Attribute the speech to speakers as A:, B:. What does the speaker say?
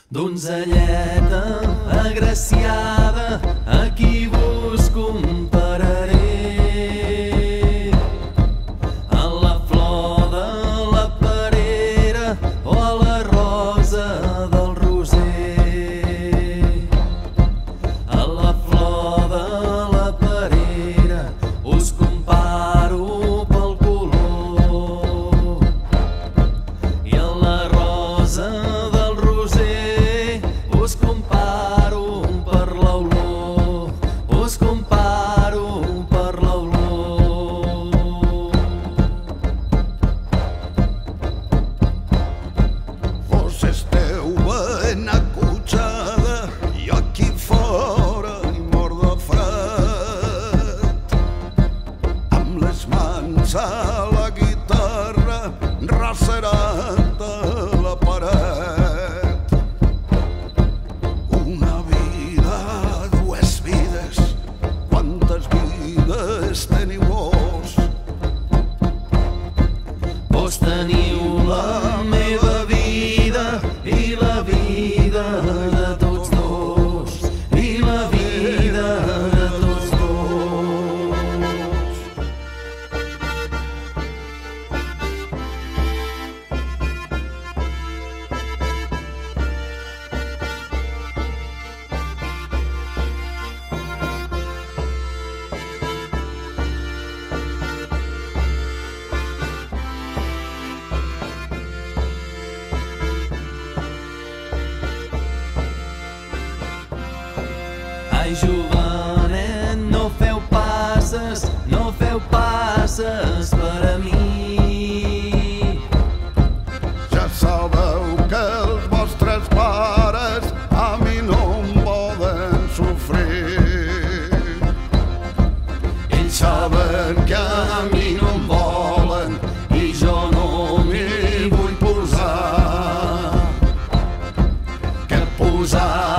A: Donzelleta agraciada, a qui vos compararé? A la flor de la perera o a la rosa del roser? A la flor de la perera us comparo pel color, i a la rosa del roser us comparo per l'olor, us comparo per l'olor.
B: Vos esteu ben acotxada i aquí fora hi mor de fred, amb les mans a la guitarra recerant a la paret. Una vida, dues vides, quantes vides teniu vos?
A: Vos teniu la meva vida i la vida de tots dos, i la vida de tots dos. Ai, jovenet, no feu passes per a mi.
B: Ja sabeu que els vostres pares a mi no em poden sofrir.
A: Ells saben que a mi no em volen i jo no m'hi vull posar. Que posar